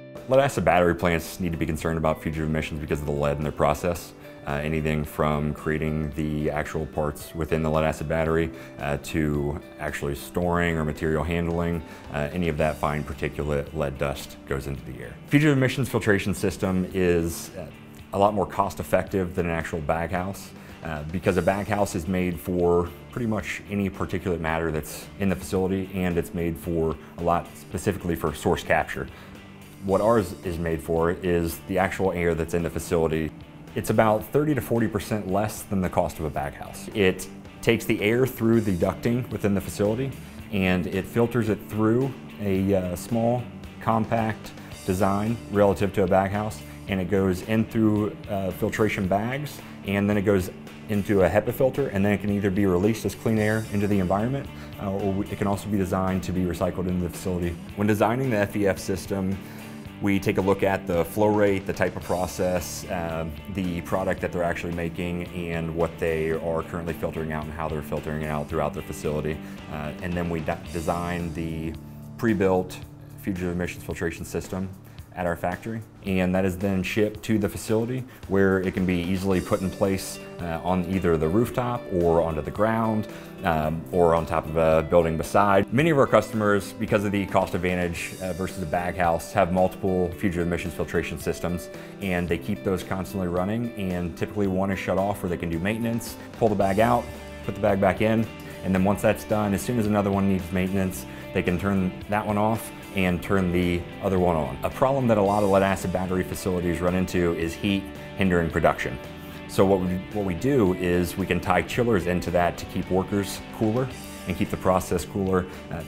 Lead-acid battery plants need to be concerned about fugitive emissions because of the lead in their process. Anything from creating the actual parts within the lead-acid battery to actually storing or material handling, any of that fine particulate lead dust goes into the air. Fugitive emissions filtration system is a lot more cost-effective than an actual baghouse because a baghouse is made for pretty much any particulate matter that's in the facility, and it's made for a lot specifically for source capture. What ours is made for is the actual air that's in the facility. It's about 30 to 40% less than the cost of a baghouse. It takes the air through the ducting within the facility and it filters it through a small, compact design relative to a baghouse, and it goes in through filtration bags, and then it goes into a HEPA filter, and then it can either be released as clean air into the environment, or it can also be designed to be recycled into the facility. When designing the FEF system, we take a look at the flow rate, the type of process, the product that they're actually making, and what they are currently filtering out and how they're filtering it out throughout their facility. And then we design the pre-built fugitive emissions filtration system at our factory, and that is then shipped to the facility where it can be easily put in place on either the rooftop or onto the ground or on top of a building beside. Many of our customers, because of the cost advantage versus a baghouse, have multiple fugitive emissions filtration systems, and they keep those constantly running, and typically one is shut off where they can do maintenance, pull the bag out, put the bag back in, and then once that's done, as soon as another one needs maintenance, they can turn that one off and turn the other one on. A problem that a lot of lead-acid battery facilities run into is heat hindering production. So what we do is we can tie chillers into that to keep workers cooler and keep the process cooler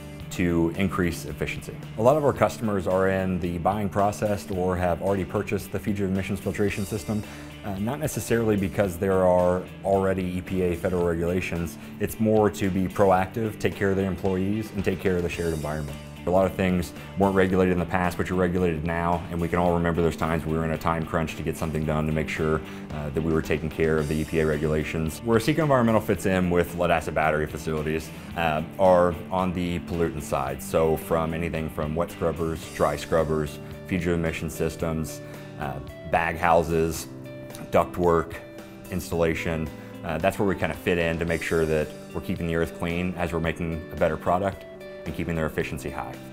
to increase efficiency. A lot of our customers are in the buying process or have already purchased the fugitive emissions filtration system, not necessarily because there are already EPA federal regulations. It's more to be proactive, take care of their employees, and take care of the shared environment. A lot of things weren't regulated in the past, but you're regulated now, and we can all remember those times we were in a time crunch to get something done to make sure that we were taking care of the EPA regulations. Where CECO Environmental fits in with lead-acid battery facilities are on the pollutant side. So from anything from wet scrubbers, dry scrubbers, fugitive emission systems, bag houses, ductwork, installation. That's where we kind of fit in to make sure that we're keeping the earth clean as we're making a better product and keeping their efficiency high.